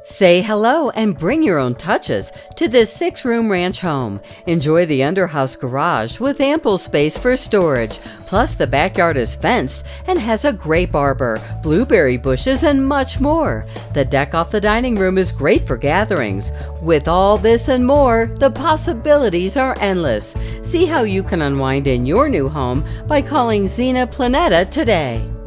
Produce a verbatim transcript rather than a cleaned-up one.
Say hello and bring your own touches to this six-room ranch home. Enjoy the underhouse garage with ample space for storage. Plus, the backyard is fenced and has a grape arbor, blueberry bushes, and much more. The deck off the dining room is great for gatherings. With all this and more, the possibilities are endless. See how you can unwind in your new home by calling Zina Planeta today.